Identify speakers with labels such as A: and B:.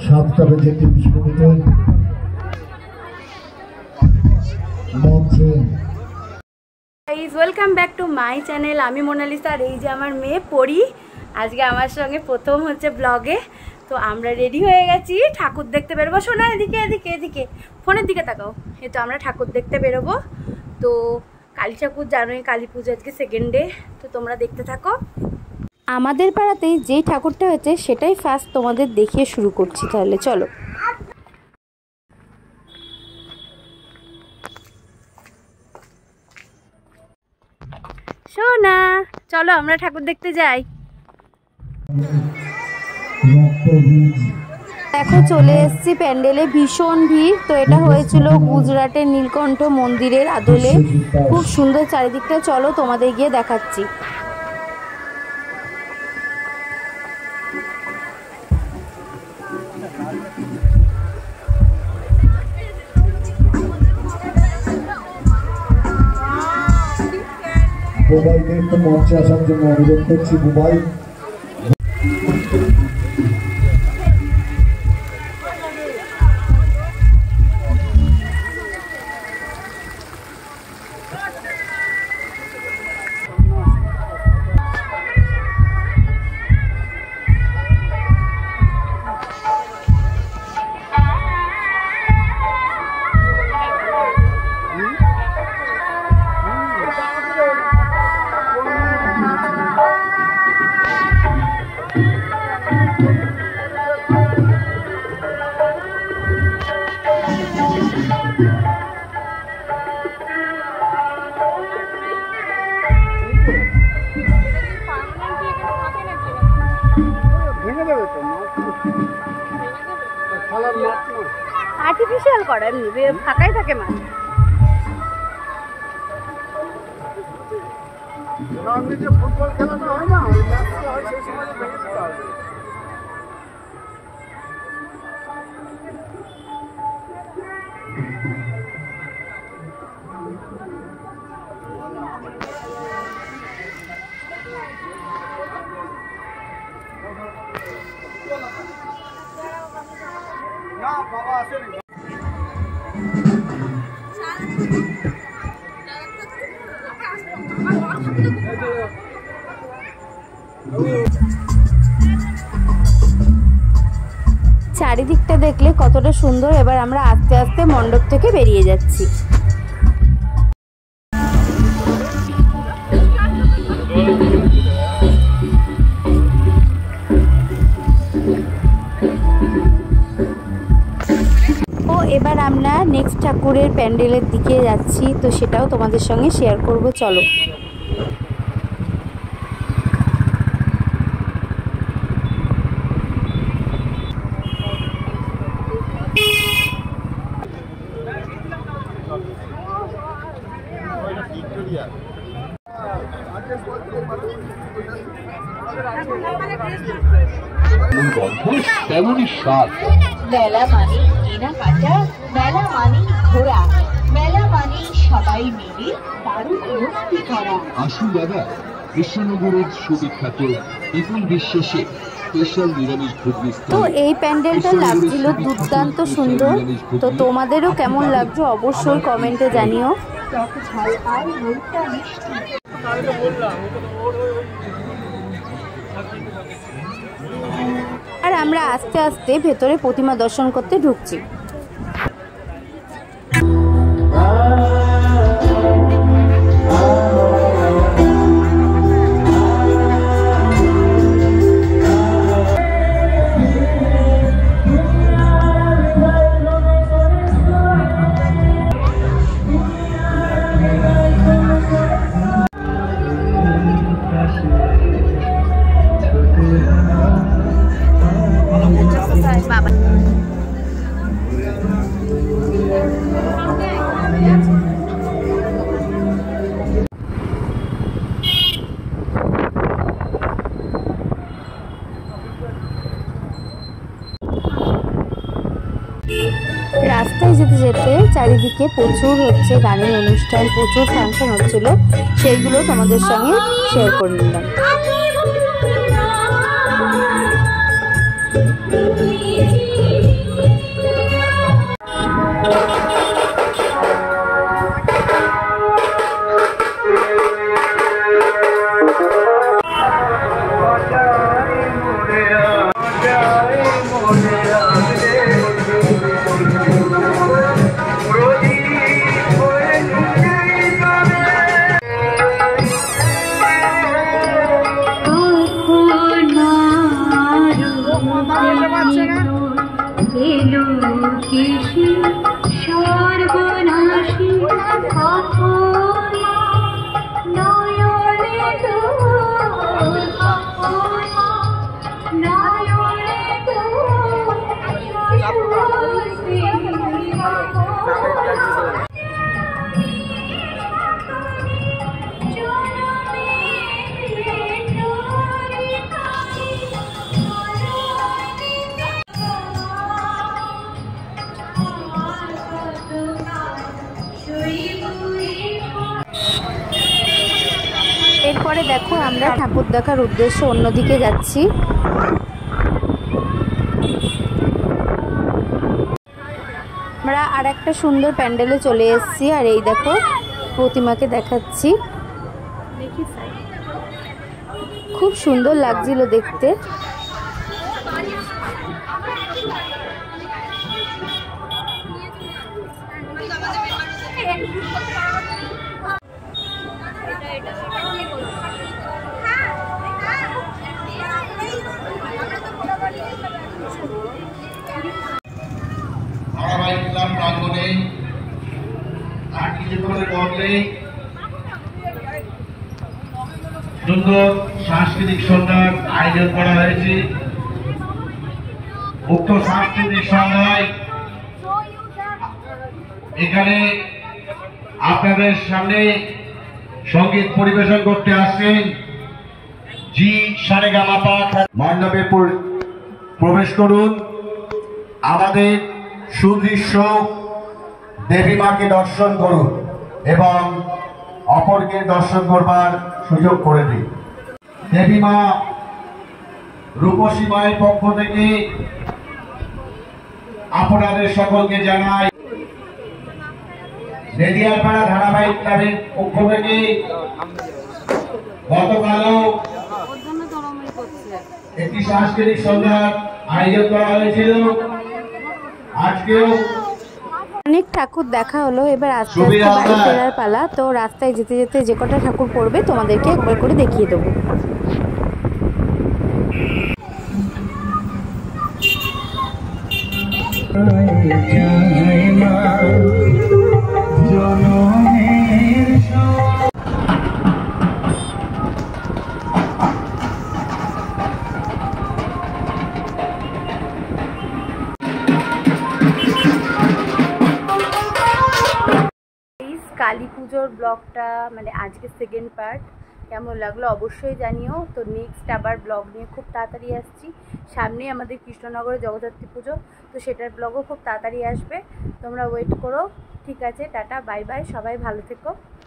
A: 7টা বেজে 30 মিনিটে মঞ্চে।
B: Welcome back to my channel. আমি মোনালিসা আর এই যে আমার মেয়ে পড়ি আজকে আমার সঙ্গে প্রথম হচ্ছে ব্লগে। তো আমরা রেডি হয়ে গেছি, ঠাকুর দেখতে বেরোবো। শোনা এদিকে এদিকে এদিকে, ফোনের দিকে তাকাও। এই তো আমরা ঠাকুর দেখতে বেরোবো। তো কালী ঠাকুর জানোই, কালী পুজো আজকে 2nd ডে। তো তোমরা দেখতে থাকো। আমাদের পাড়াতেই যেই ঠাকুরটা হয়েছে সেটাই ফার্স্ট তোমাদের দেখিয়ে শুরু করছি। তাহলে চলো। শোনা চলো আমরা ঠাকুর দেখতে যাই। দেখো চলে এসেছি প্যান্ডেলে, ভীষণ ভিড়। তো এটা হয়েছিল গুজরাটের নীলকণ্ঠ মন্দিরের আদলে, খুব সুন্দর চারিদিকটা। চলো তোমাদের গিয়ে দেখাচ্ছি।
A: বুবাইকে একটু মঞ্চে আসার জন্য অনুরোধ করছি। বুবাই আর্টিফিশিয়াল করা, এমনি ফাঁকাই থাকে মাছ। ফুটবল খেলানো হয় না, ওই ম্যাচটা হয় সেই সময় ভেঙে দিতে হবে। না বাবা আসেনি।
B: চারিদিকটা দেখলে কতটা সুন্দর। এবার আমরা আস্তে আস্তে মণ্ডপ থেকে বেরিয়ে যাচ্ছি। এবার আমরা নেক্সট ঠাকুরের প্যান্ডেলের দিকে যাচ্ছি। তো সেটাও তোমাদের সঙ্গে শেয়ার করব। চলো।
C: তেমনই স্বাদ। মেলা মানে কেনাকাটা, মেলা মানে ঘোরা, মেলা মানে সবাই মিলে দারুণ মস্তি করা। আসুন দাদা, কৃষ্ণনগরের সুবিখ্যাত বিপুল বিশ্বাসে স্পেশাল নিরামিষ ঘুগনি।
B: তো এই প্যান্ডেলটা লাগছিল দুর্দান্ত সুন্দর। তো তোমাদেরও কেমন লাগছে অবশ্যই কমেন্টে জানিও।
C: ঝাল আর মুখটা মিষ্টি।
B: আর আমরা আস্তে আস্তে ভেতরে প্রতিমা দর্শন করতে ঢুকছি। বাবা রাস্তায় যেতে যেতে চারিদিকে প্রচুর হচ্ছে গানের অনুষ্ঠান, প্রচুর ফাংশন হচ্ছিল, সেইগুলো তোমাদের সঙ্গে শেয়ার করে নিলাম। আমরা ঠাকুর দেখার উদ্দেশ্যে অন্যদিকে যাচ্ছি। আমরা আর একটা সুন্দর প্যান্ডেলে চলে এসেছি, আর এই দেখো প্রতিমাকে দেখাচ্ছি। খুব সুন্দর লাগছিল দেখতে।
A: প্রাঙ্গণে আর কিছুক্ষণের মধ্যে সুন্দর সাংস্কৃতিক সন্ধ্যার আয়োজন করা হয়েছে। উক্ত সাংস্কৃতিক সন্ধ্যায় এখানে আপনাদের সামনে সঙ্গীত পরিবেশন করতে আসছেন জি সারেগামাপা। মণ্ডপে প্রবেশ করুন, আমাদের সুদৃশ্য দেবী মাকে দর্শন করুন এবং অপরকে দর্শন করবার সুযোগ করে দিন। দেবী মা রূপসী মায়ের পক্ষ থেকে আপনাদের সকলকে জানাই, নেদিয়ারপাড়া ধারাবাহিক ক্লাবের পক্ষ থেকে গতকালও একটি সাংস্কৃতিক সন্ধ্যার আয়োজন করা হয়েছিল। আজকেও
B: অনেক ঠাকুর দেখা হলো, এবার আস্তে আস্তে বাড়ি ফেরার পালা। তো রাস্তায় যেতে যেতে যে কটা ঠাকুর পড়বে তোমাদেরকে একবার করে দেখিয়ে দেবো। কালী পুজোর ব্লগটা মানে আজকে সেকেন্ড পার্ট কেমন লাগলো অবশ্যই জানিও। তো নেক্সট আবার ব্লগ নিয়ে খুব তাড়াতাড়ি আসছি। সামনে আমাদের কৃষ্ণনগরে জগদ্ধাত্রী পুজো, তো সেটার ব্লগও খুব তাড়াতাড়ি আসবে, তোমরা ওয়েট করো। ঠিক আছে, টাটা, বাই বাই, সবাই ভালো থেকো।